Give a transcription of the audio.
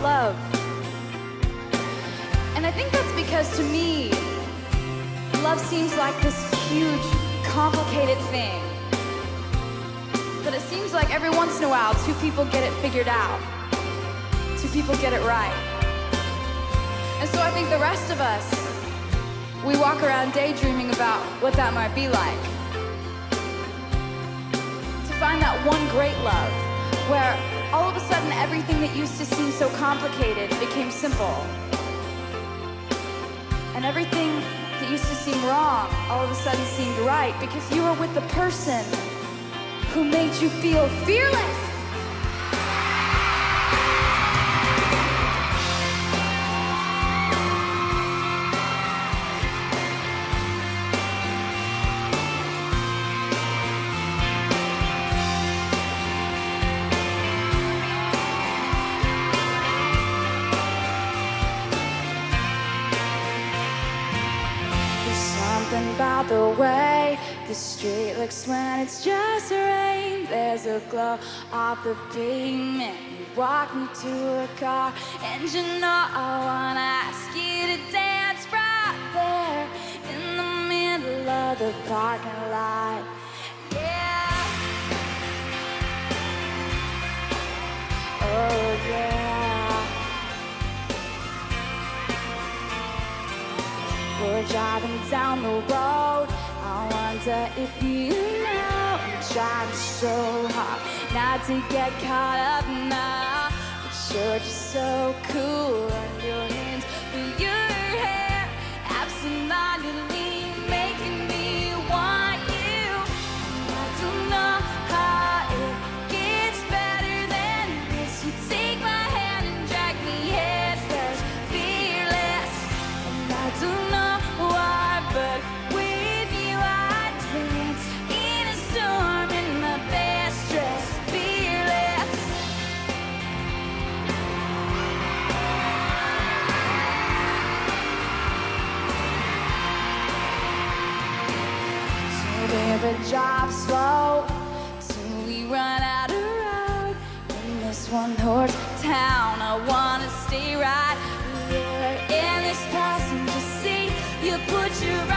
love. And I think that's because to me, love seems like this huge, complicated thing. But it seems like every once in a while, two people get it figured out. Two people get it right. And so I think the rest of us, we walk around daydreaming about what that might be like. To find that one great love, where all of a sudden everything that used to seem so complicated became simple. And everything that used to seem wrong all of a sudden seemed right because you were with the person who made you feel fearless. Something about the way the street looks when it's just rain. There's a glow off the pavement. You walk me to a car, and you know I wanna ask you to dance right there in the middle of the parking lot. Yeah. Oh yeah. We're driving down the road. I wonder if you know I'm trying so hard not to get caught up now. But you're just so cool, and your hands through your hair, absentmindedly making me want you. And I don't know how it gets better than this. You take my hand and drag me head first, fearless. And I don't know why, but with you I dance in a storm in my best dress, fearless. So baby, drive slow till we run out of road. In this one-horse town, I wanna stay right here in this passenger seat. You put your